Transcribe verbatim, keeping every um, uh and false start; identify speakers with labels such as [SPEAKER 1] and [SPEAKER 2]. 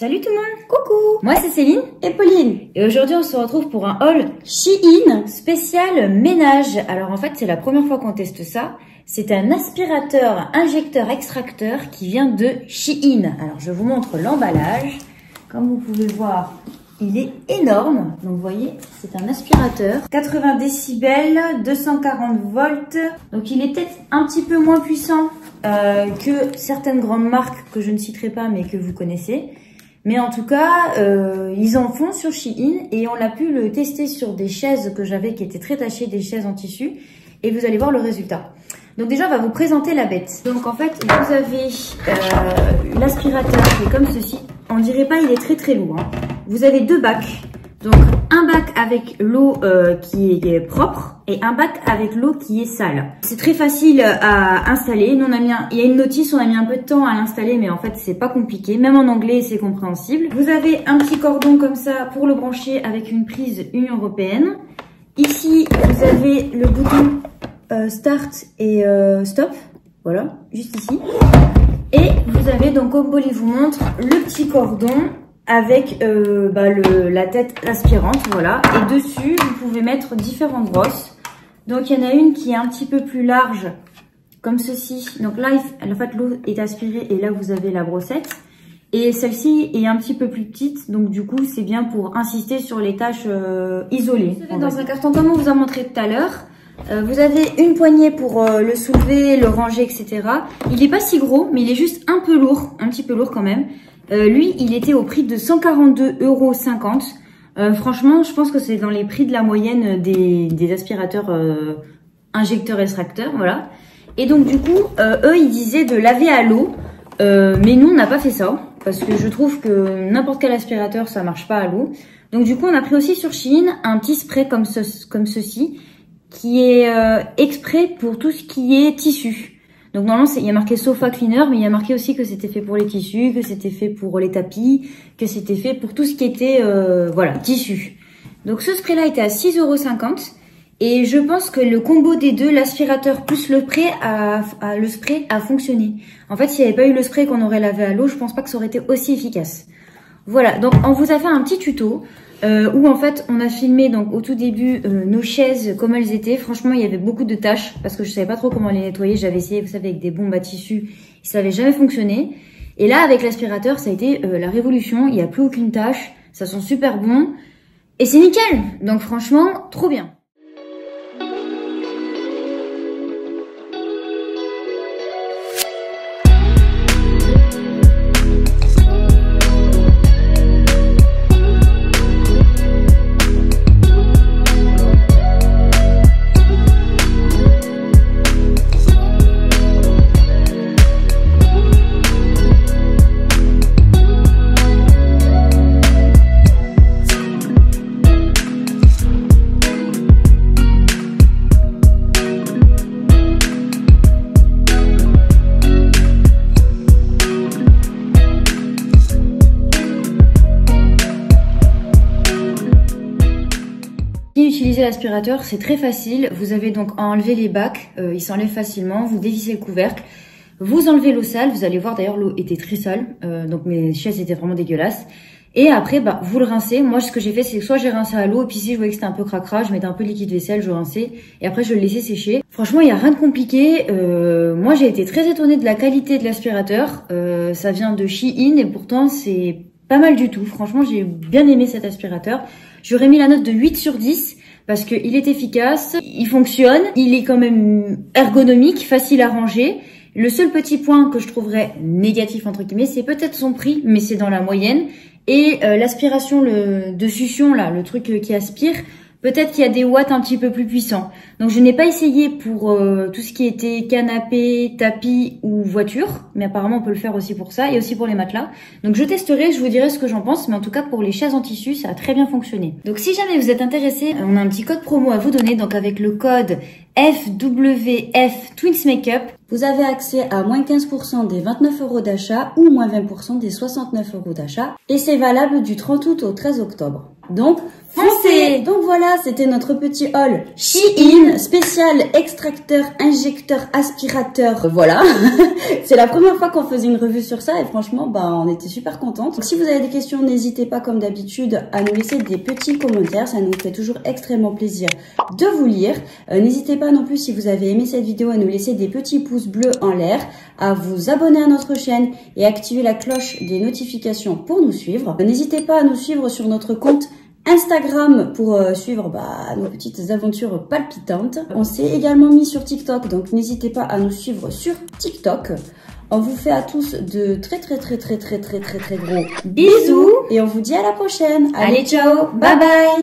[SPEAKER 1] Salut tout le monde. Coucou.
[SPEAKER 2] Moi c'est Céline
[SPEAKER 1] et Pauline.
[SPEAKER 2] Et aujourd'hui on se retrouve pour un haul
[SPEAKER 1] Shein
[SPEAKER 2] spécial ménage. Alors en fait c'est la première fois qu'on teste ça. C'est un aspirateur injecteur extracteur qui vient de Shein. Alors je vous montre l'emballage. Comme vous pouvez voir, il est énorme. Donc vous voyez, c'est un aspirateur. quatre-vingts décibels, deux cent quarante volts. Donc il est peut-être un petit peu moins puissant euh, que certaines grandes marques que je ne citerai pas mais que vous connaissez. Mais en tout cas, euh, ils en font sur Shein et on a pu le tester sur des chaises que j'avais qui étaient très tachées, des chaises en tissu. Et vous allez voir le résultat. Donc déjà, on va vous présenter la bête. Donc en fait, vous avez euh, l'aspirateur qui est comme ceci. On dirait pas, il est très très lourd. Hein. Vous avez deux bacs. Donc un bac avec l'eau euh, qui est propre et un bac avec l'eau qui est sale. C'est très facile à installer. Nous, on a mis un, il y a une notice, on a mis un peu de temps à l'installer, mais en fait c'est pas compliqué. Même en anglais, c'est compréhensible. Vous avez un petit cordon comme ça pour le brancher avec une prise Union européenne. Ici, vous avez le bouton euh, Start et euh, Stop. Voilà, juste ici. Et vous avez donc, comme Pauline vous montre, le petit cordon avec euh, bah, le, la tête aspirante, voilà. Et dessus, vous pouvez mettre différentes brosses. Donc, il y en a une qui est un petit peu plus large, comme ceci. Donc là, en fait, l'eau est aspirée et là, vous avez la brossette. Et celle-ci est un petit peu plus petite, donc du coup, c'est bien pour insister sur les tâches euh, isolées. Vous avez dans un carton, comme on vous a montré tout à l'heure. Euh, vous avez une poignée pour euh, le soulever, le ranger, et cetera. Il n'est pas si gros, mais il est juste un peu lourd, un petit peu lourd quand même. Euh, lui, il était au prix de cent quarante-deux euros cinquante. Euh, franchement, je pense que c'est dans les prix de la moyenne des, des aspirateurs euh, injecteurs extracteurs, voilà. Et donc du coup, euh, eux, ils disaient de laver à l'eau, euh, mais nous, on n'a pas fait ça parce que je trouve que n'importe quel aspirateur, ça marche pas à l'eau. Donc du coup, on a pris aussi sur Shein un petit spray comme ce, comme ceci, qui est euh, exprès pour tout ce qui est tissu. Donc normalement, il y a marqué Sofa Cleaner, mais il y a marqué aussi que c'était fait pour les tissus, que c'était fait pour les tapis, que c'était fait pour tout ce qui était euh, voilà, tissu. Donc ce spray-là était à six euros cinquante. Et je pense que le combo des deux, l'aspirateur plus le spray, a, a, le spray a fonctionné. En fait, s'il n'y avait pas eu le spray qu'on aurait lavé à l'eau, je pense pas que ça aurait été aussi efficace. Voilà, donc on vous a fait un petit tuto. Euh, où en fait on a filmé donc au tout début euh, nos chaises comme elles étaient. Franchement il y avait beaucoup de tâches parce que je savais pas trop comment les nettoyer. J'avais essayé, vous savez, avec des bombes à tissu, ça n'avait jamais fonctionné. Et là avec l'aspirateur ça a été euh, la révolution. Il n'y a plus aucune tâche, ça sent super bon et c'est nickel. Donc franchement trop bien. Utiliser l'aspirateur, c'est très facile. Vous avez donc à enlever les bacs, euh, ils s'enlèvent facilement. Vous dévissez le couvercle, vous enlevez l'eau sale. Vous allez voir d'ailleurs l'eau était très sale, euh, donc mes chaises étaient vraiment dégueulasses. Et après, bah vous le rincez. Moi, ce que j'ai fait, c'est que soit j'ai rincé à l'eau, et puis si je voyais que c'était un peu cracra, je mettais un peu de liquide vaisselle, je rinçais, et après je le laissais sécher. Franchement, il y a rien de compliqué. Euh, moi, j'ai été très étonnée de la qualité de l'aspirateur. Euh, ça vient de Shein et pourtant c'est pas mal du tout. Franchement, j'ai bien aimé cet aspirateur. J'aurais mis la note de huit sur dix. Parce qu'il est efficace, il fonctionne, il est quand même ergonomique, facile à ranger. Le seul petit point que je trouverais négatif, entre guillemets, c'est peut-être son prix, mais c'est dans la moyenne. Et euh, l'aspiration le, de succion, là, le truc qui aspire, peut-être qu'il y a des watts un petit peu plus puissants. Donc je n'ai pas essayé pour euh, tout ce qui était canapé, tapis ou voiture, mais apparemment on peut le faire aussi pour ça et aussi pour les matelas. Donc je testerai, je vous dirai ce que j'en pense, mais en tout cas pour les chaises en tissu, ça a très bien fonctionné. Donc si jamais vous êtes intéressé, on a un petit code promo à vous donner, donc avec le code F W F Twins Makeup,
[SPEAKER 1] vous avez accès à moins quinze pour cent des vingt-neuf euros d'achat ou moins vingt pour cent des soixante-neuf euros d'achat. Et c'est valable du trente août au treize octobre. Donc,
[SPEAKER 2] foncez.
[SPEAKER 1] Donc voilà, c'était notre petit haul Shein spécial extracteur, injecteur, aspirateur. Voilà, c'est la première fois qu'on faisait une revue sur ça et franchement, bah, on était super contente. Donc, si vous avez des questions, n'hésitez pas comme d'habitude à nous laisser des petits commentaires. Ça nous fait toujours extrêmement plaisir de vous lire. Euh, n'hésitez pas non plus, si vous avez aimé cette vidéo, à nous laisser des petits pouces bleus en l'air, à vous abonner à notre chaîne et activer la cloche des notifications pour nous suivre. Euh, n'hésitez pas à nous suivre sur notre compte Instagram pour euh, suivre bah, nos petites aventures palpitantes. On s'est également mis sur TikTok, donc n'hésitez pas à nous suivre sur TikTok. On vous fait à tous de très très très très très très très très gros bisous et on vous dit à la prochaine.
[SPEAKER 2] Allez, ciao, bye bye.